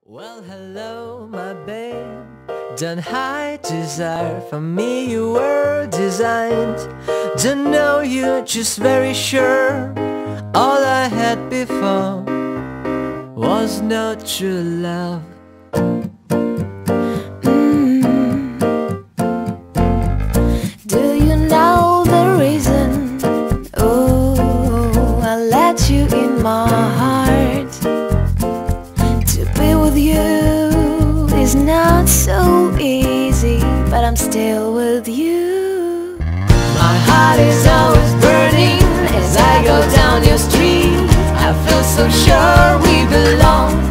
Well, hello, my babe. Don't hide desire. For me, you were designed. Don't know you, just very sure. All I had before was no true love. Do you know the reason? Oh, I let you in my heart. To be with you is not so easy, but I'm still with you. My heart is always burning as I go down your street. I feel so sure we belong.